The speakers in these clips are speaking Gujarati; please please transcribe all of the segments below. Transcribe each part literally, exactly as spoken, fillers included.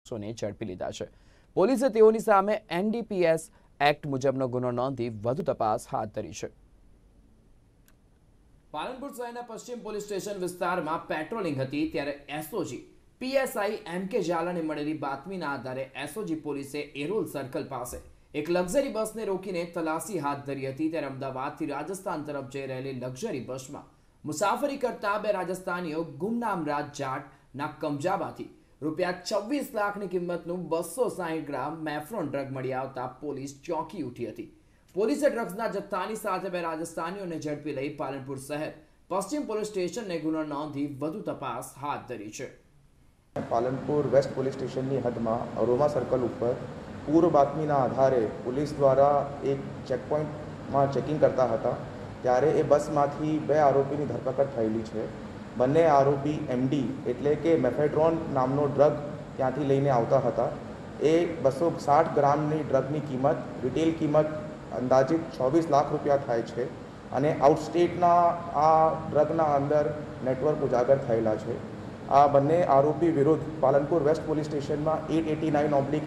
શખ્સોને ઝડપી લીધા છે। પોલીસે તેઓની સામે N D P S act મુજબનો ગુનો નોંધી વધુ તપાસ હાથ ધરી છે। પાલનપુર શહેરના પશ્ચિમ પોલીસ સ્ટેશન વિસ્તારમાં પેટ્રોલિંગ હતી ત્યારે S O G P S I એમ કે ઝાલાને મળેલી બાતમીના આધારે એસ ઓ જી પોલીસે એરોલ સર્કલ પાસે એક લક્ઝરી બસને રોકીને તલાશી હાથ ધરી હતી। ત્યારે અમદાવાદથી રાજસ્થાન તરફ જઈ રહેલી લક્ઝરી બસમાં મુસાફરી કરતા બે રાજસ્થાનીઓ ગુમનામ રાજ જાટના કબજામાંથી રૂપિયા છવ્વીસ લાખની કિંમતનું બસો સાહીઠ ગ્રામ મેફ્રોન ડ્રગ મળી આવતા પોલીસ ચોંકી ઉઠી હતી। પોલીસે ડ્રગ્સના જથ્થાની સાથે બે રાજસ્થાનીઓને ઝડપી લઈ પાલનપુર શહેર પશ્ચિમ પોલીસ સ્ટેશનને ગુનો નોંધી વધુ તપાસ હાથ ધરી છે। પાલનપુર વેસ્ટ પોલીસ સ્ટેશનની હદમાં અરોમા સર્કલ ઉપર પૂર્વ બાતમીના આધારે પોલીસ દ્વારા એક ચેકપોઇન્ટમાં ચેકિંગ કરતા હતા ત્યારે એ બસમાંથી બે આરોપીની ધરપકડ થયેલી છે। બંને આરોપી એમ ડી એટલે કે મેફેડ્રોન નામનો ડ્રગ ત્યાંથી લઈને આવતા હતા। એ બસો સાઠ ગ્રામની ડ્રગની કિંમત રિટેલ કિંમત અંદાજિત છવ્વીસ લાખ રૂપિયા થાય છે અને આઉટસ્ટેટના આ ડ્રગના અંદર નેટવર્ક ઉજાગર થયેલા છે। આ બંને આરોપી વિરુદ્ધ પાલનપુર વેસ્ટ પોલીસ સ્ટેશનમાં એટ એટી નાઇન ઓબ્લિક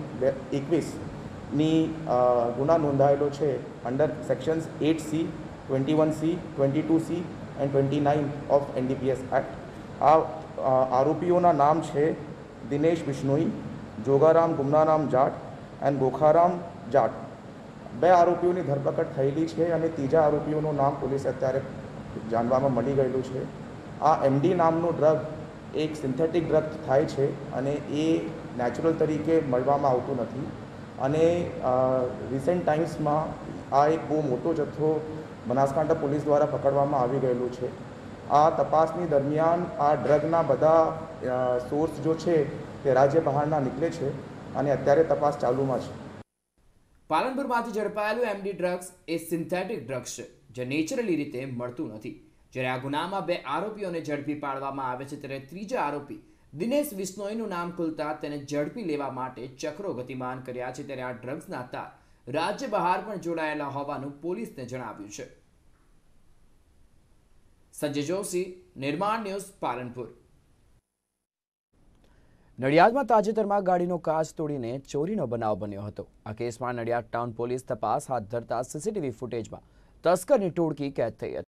એકવીસની ગુના નોંધાયેલો છે under sections at C twenty one C twenty two C and twenty nine of N D P S act. આ આરોપીઓના નામ છે દિનેશ બિશ્નોઈ, જોગારામ ગુમનારામ જાટ એન્ડ ગોખારામ જાટ। બે આરોપીઓની ધરપકડ થયેલી છે અને ત્રીજા આરોપીઓનું નામ પોલીસે અત્યારે જાણવામાં મળી ગયેલું છે। આ એમ ડી નામનું ડ્રગ એક સિન્થેટિક ડ્રગ થાય છે અને એ નેચરલ તરીકે મળવામાં આવતું નથી અને રિસેન્ટ ટાઈમ્સમાં આ એક બહુ મોટો જથ્થો બનાસકાંઠા પોલીસ દ્વારા પકડવામાં આવી ગયેલું છે। આ તપાસની દરમિયાન આ ડ્રગના બધા સોર્સ જો છે તે રાજ્ય બહારના નીકળે છે અને અત્યારે તપાસ ચાલુમાં છે। પાલનપુરમાંથી ઝડપાયેલું એમ ડી ડ્રગ્સ એ સિન્થેટિક ડ્રગ્સ છે જે નેચરલી રીતે મળતું નથી। જ્યારે આ ગુનામાં બે આરોપીઓને ઝડપી પાડવામાં આવે છે ત્યારે ત્રીજા આરોપી દિનેશ બિશ્નોઈનું નામ ખુલતા તેને ઝડપી લેવા માટે ચક્રો ગતિમાન કર્યા છે। ત્યારે આ ડ્રગ્સના તાર રાજ્ય બહાર પણ જોડાયેલા હોવાનું પોલીસને જણાવ્યું છે। સંજય જોશી, નિર્માણ ન્યૂઝ, પાલનપુર। નડિયાદમાં તાજેતરમાં ગાડીનો કાચ તોડીને ચોરીનો બનાવ બન્યો હતો। આ કેસમાં નડિયાદ ટાઉન પોલીસ તપાસ હાથ ધરતા સીસીટીવી ફૂટેજમાં તસ્કરની ટોળકી કેદ થઈ હતી।